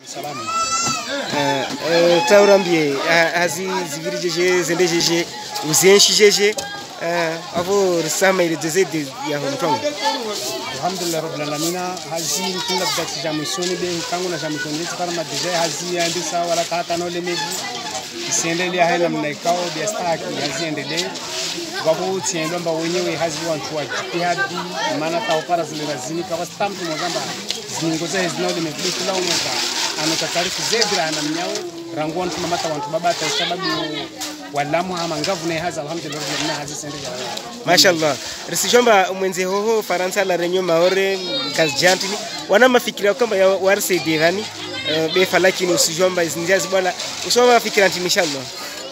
Salama. Taurambie hazi zivirijeje zendejeje uzienshijeje avo risama ile dezede ya homtongo. Alhamdulillah rabbil alamin. Hazi kila bdati jamisoni be kangu na jamisoni para madeje hazi andisa wala kata no lemevu. Isiendelee haina mnaikao biastaki hazi endelee. Babu tiendo mba wenyewe hazi wantu wa jihadi maana taupara zile razini kwa stampu mozamba zingoza hizo lemevu kila umoja anatarifu zebra na mnyawe rangu wantu mamata wantu baba kwa sababu walamu ama ngavu na haza alhamdulillah na hazi sende mashallah risijomba mwenze hoho Faransa la renyo maore gazjantini wana mafikira kwamba ya warse dirani befa lakini usijomba zinjazi bwana usoma mafikira inshallah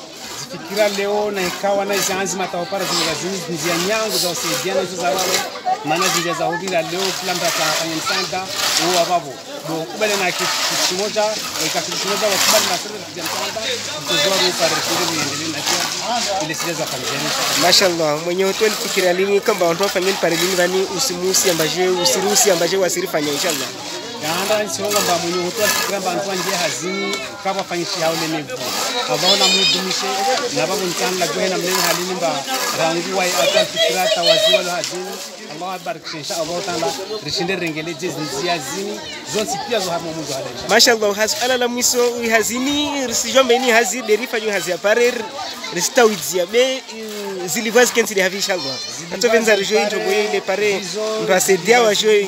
fikira leo na ikawa na zanzi matawapara zingazini nzia nyangu za usaidiana hizo za wao maana zinja za hudila leo kila mtu atafanya msanda huo babu kubali na kitu kimoja kitu kimoja wakubali na sura ya msanda kuzua rupa rekodi niendelee na kia ile sijaza kanjeni mashallah mwenye hotel fikira lini kamba watu wafanye parilini vani usimusi ambaje usirusi ambaje wasirifanya inshallah Yanda nsonga mba mwenye hotel fikira mba antoa nje hazini kama fanyishi hao lemevu abaona mudumishe na babu ntanda gohena mnene halini mba rangu wai ata fikira tawaziwa lo hazini Allah abarik insha Allah taala rishinde rengele jezi zini zonsi pia zo hapo mungu hada mashallah hasala la mwiso hazini risijombe ni hazi derifa yo hazi apare ristawizia be zilivazi kensi havi inshallah atovenza rijo into boye pare mbasedia wa jo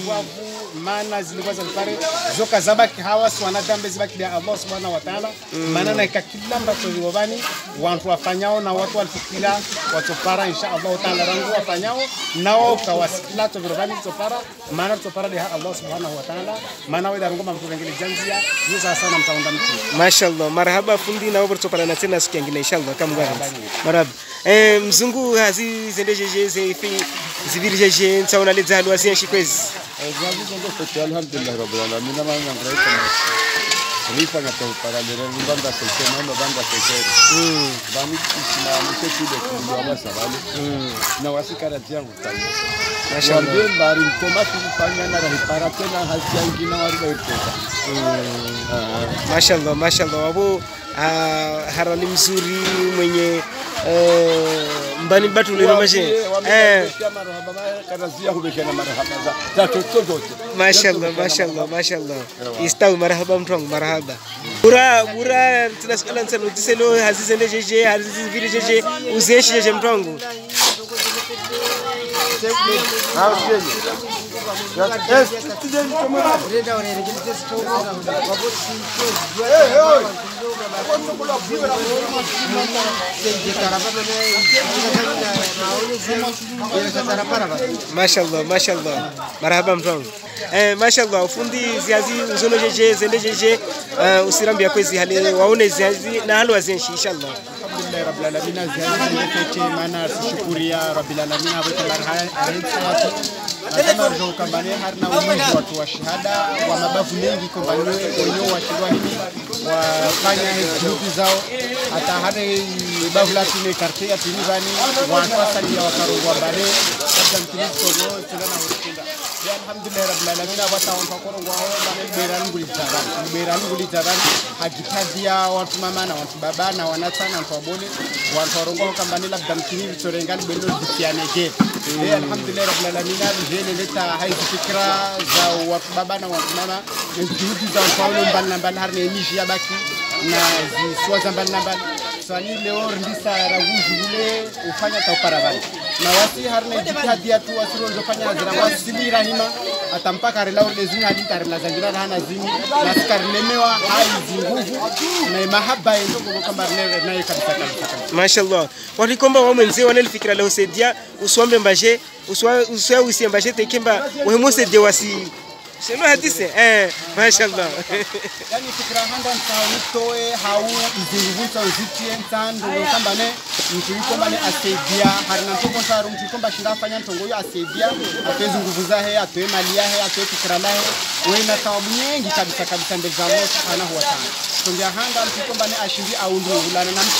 maana zilikuwa pale zoka zabaki hawa wanadambe zibaki ya Allah subhanahu wa ta'ala maana na kila ambacho liwabani watu wafanyao na watu walifikira watu para insha Allah ta'ala rangu wafanyao nao kawasikila to virobani to para maana to para ya Allah subhanahu wa ta'ala maana wao ngoma mtu wengine janzia hiyo sana mtaunda mtu mashallah marhaba fundi na wao to para na tena siku nyingine inshallah kama gani marhaba mzungu hazi zendejeje zefi zivirijeje ntaona lezalo asienshi kwezi alhamdulillah rabbil alamin na manga ngraita rifa na para lere banda sese na banda sese bani na mseki de kwa basa bali na wasikara tiangu tani mashallah bari tomati kufanya na para tena hasia ingine wariba ipesa mashallah wabo harali mzuri mwenye mbani batu leo maje mashallah istawi marhaba mtongo marhaba bura tunasala nsalo tiselo hazizende jeje haziziviri jeje uzeshi jeje mtongo mashallah marhaba mtongo mashallah ufundi ziazi uzono jeje zende jeje usirambia kwezi hali waone ziazi na halo azenshi inshallah alhamdulillah rabbil alamin ziazi zende maana shukuria rabbil alamin abote marhaba kama ndio kambane harna uwezo watu wa shahada wa mabavu mengi kombani wenyewe washirwa hivi wafanya juhudi zao hata hade bavu la tine karte ya tinivani watu ya wakarungwa bale kabla mtilizo tulana ukinda ya alhamdulillah rabbil alamin abata watu wakorongwa hao beran nguli taran hakitadia watu mama na watu baba na wanata na watu wabole watu warongwa kambani labda mtini torengani belo ditianege alhamdulillah rabbil alamin vile leta haizi fikra za watu baba na watu mama juhudi za watu mbali harne nishi ya baki na ziswaza mbali swali leo ndisa raguju vile ufanya taupara bali na wasi harne jihadi tu wasiro nzofanya zira wasili rahima atampaka relao lezini hadi tarila zangira hana zini na sikarlemewa haizi nguvu na mahaba ndio kama nayo kabisa mashallah walikomba wa mwenzie wanalifikira leo sedia uswambe mbaje uswa usiambaje tekemba wehemo sedia wasi Sheno hadise mashallah yani fikra handa ntawitoe hau izunguvunza uzitie ntando kambane mtu yuko mbane asaidia harina ntoko saru mtu yuko mbashinda afanya ntongo yo asaidia atwezi nguvu zahe atwe mali yahe atwe fikra lahe wena thawabu nyingi kabisa mbele za Allah subhanahu wa ta'ala. Tungia hanga mtu yuko mbane ashindi au ndio ulana na mshiri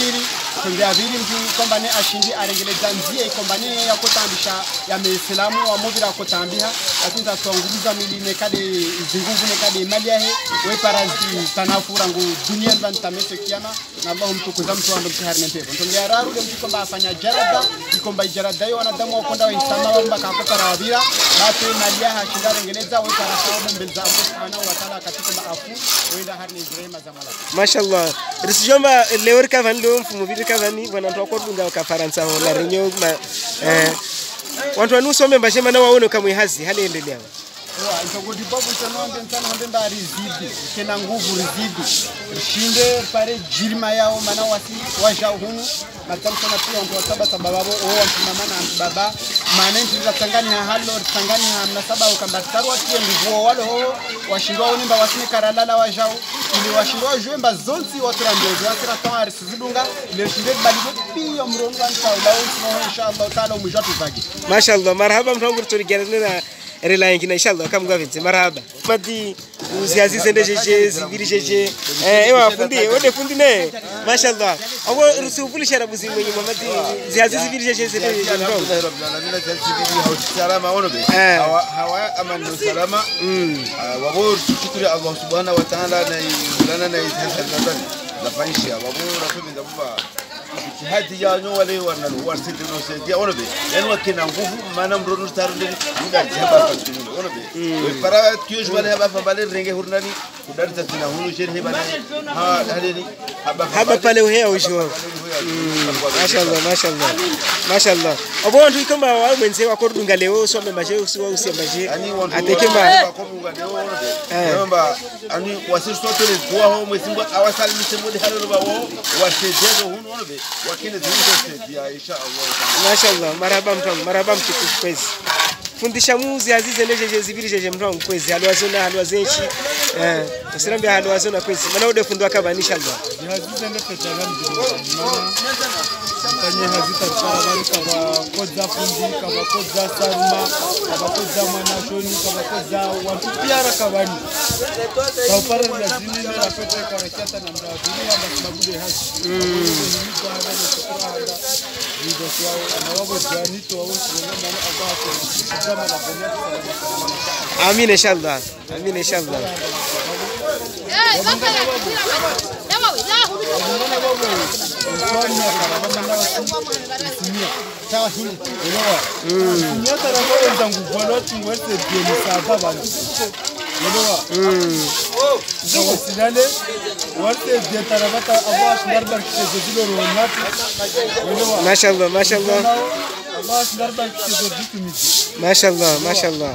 tongea vili mtu kwamba ne ashindi arengeleza nzie ikombani ya kutambisha ya Muislamu wa movira kutambia lakini tatonguluza miline kade zinguvu ne kade mali yahe we parazi tanafura ngu dunia ntamese kiama na Allah mtukuza mtu ando mtihari nempepo tongea raru mtu kwamba afanya jarada ikomba jarada yo wanadamu wakonda wa insama wamba kakota rawira batu mali yahe ashinda arengeleza we parasawa mbelza Allah subhanahu wa ta'ala katika maafu wenda harni Ibrahima za malaka mashallah risijomba leo kavani leo mfumo vile kavani bwana ndo akordunga ka Faransa la renyo watu wanusome mbashema na waone kama hazi hali endelea Ntogodi babu sanoambe ntana mbemba rizidi kena nguvu rizidi shinde pare jirma yao mana wasi wajao hunu matamsana pia ndo wasaba sababu wao mtumamana baba maana ntiza tangani halo tangani mnasaba ukambatarwa tie nguvu wale ho washindwa onimba wasine karalala wajao ili washindwa jwemba zonsi watrambio wasira kwa risizidunga ile shinde baligo pia mronga ntaulao inshallah taala mujatu zagi mashallah marhaba mtangu tuligerana rela ingine inshallah kama ngavenze marhaba madi uziazi zende jeje zibiri jeje ewa fundi ode fundi ne mashallah awo rusufuli sharabu zimwenye mamadi ziazi zibiri jeje zende jeje ndo rabbil zibiri hawa salama wono be hawa amanu salama wa bor shukri Allah subhanahu wa ta'ala na lana na izhasan la faisha wa bor rasul ndabba hadi ya nyo wale wana warsidi no sedia wono be yani wakina nguvu maana mrono tarunde muda jaba fatini wono be we para kiyo wale haba fabale renge hurnani kudari tatina hunu shere heba ha haleni haba pale uhea usho mashallah mashallah mashallah abo ndu ikamba wa mwenze wakordunga leo some maje usiwa usiambaje atekemba wakordunga leo wono be kwamba ani wasisotele kwa ho mwesimbo awasalimishe mode halo bawo wasejezo hunu wono be wakine zizo insha Allah mashallah marhaba mtukufu kwezi fundisha muzi azize neje zibiri jeje mtongo kwezi halwazona halwazechi usirambe halwazona kwezi maana ode fundwa kaba inshallah azize ndo petala mjini tanye hazita tsarabani kaba kodza fundi kaba kodza sarma kaba kodza manashoni kaba kodza watu piara kabani kaupara ya zini na rapete karakata na mdawini ya sababu ya hasi ndio kwa na wao jani to wao tunaona Allah kama na bonya amin inshallah amin inshallah mashallah mashallah mashallah mashallah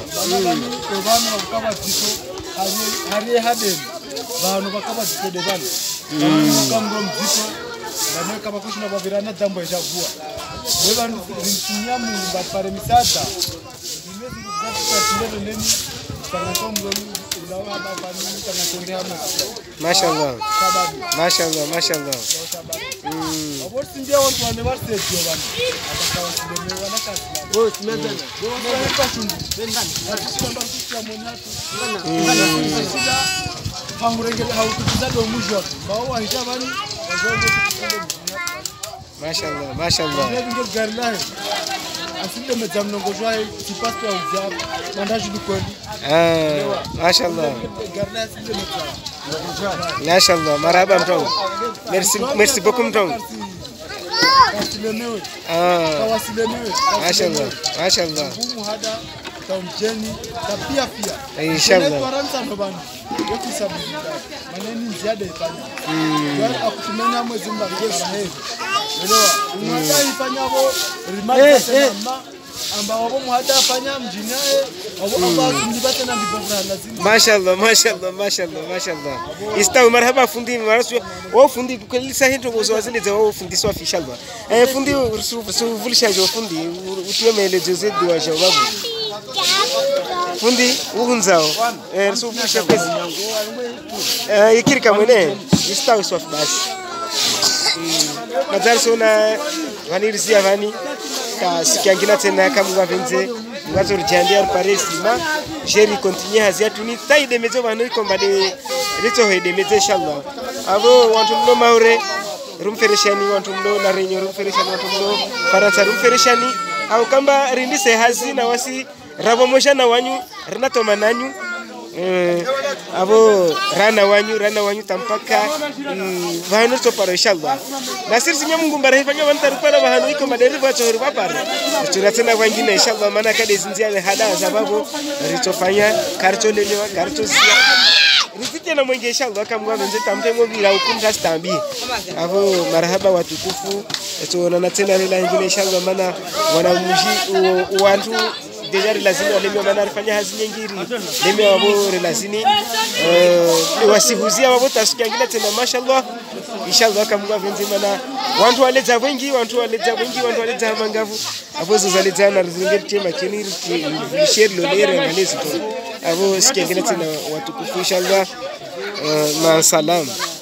hari hadem banu bakaba zitode banu kamro mzito banu kama kushina bavirana dambo ya vua wewe ntinya mungu bapare misata nimezi kuzata tindelo neni sana komro ilawa baba ni sana kondea mo mashallah mashallah mashallah abosi ndia watu wane warse dio banu abakawa sideme wana kasi wewe simezana wewe pashundi bendani akishamba kutia monatu hamurengele hautukizado mwisho bao wahijabani wazongo mashallah mashallah ndio gari lahe asinde mejamno ngojwae tipasto uzab mandaji dukoni mashallah gari lahe asinde mejamno mashallah marhaba mtongo merci beaucoup mtongo kawasilemewe mashallah mashallah muhada tamjeni na pia inshallah Faransa ndo bana yote sababu maneni ziada ifanya ndio akutumenya mwezi mbageza hivi elewa unataka ifanyavo rimali sana amba wabo muhada afanya mjini naye wabo ndibata na ndibora lazima mashallah mashallah mashallah mashallah istawi marhaba fundi marasu wao fundi kulisa hindo bozo wazile za wao fundi swa inshallah fundi vulisha jo fundi utiemele jose diwa jawabu fundi ugunzao vulisha pesa ikirika mwene istawi swa basi nadhani sona vanirisia vani ka sikiangina tena kama wavenze ngazo rijandia paresima jeri continue hazia tuni taide mezo vanu kombade rito hede mezo inshallah abo wantu no maure rumfereshani watu mdo na renyo rumfereshani watu mdo faransa rumfereshani au kamba rindise hazi na wasi rabo moja na wanyu rinato mananyu abo rana wanyu tampaka vahanu to para inshallah nasir sinya Mungu mbarahifanya wantaru para vahanu iko maderiva chohuri papara tunatenda wengine inshallah maana kade zinzia le hada sababu ritofanya karto lelewa karto sia riziki na mwenge inshallah kama mwenze tampengo bila hukumu stambi abo marhaba watukufu tuonana tena leo nyingine inshallah maana wanamuji watu deja lazima lemea maana alifanya hazi nyingiri lemea wabo lazini wasihuzia wabo tasikia ngine tena mashallah inshallah kama venzi maana watu waleza wengi watu waleza mangavu abo zozaleza na rizingiri tema kini share lolere ngalezi to abo sikia ngine tena watukufu inshallah ma salam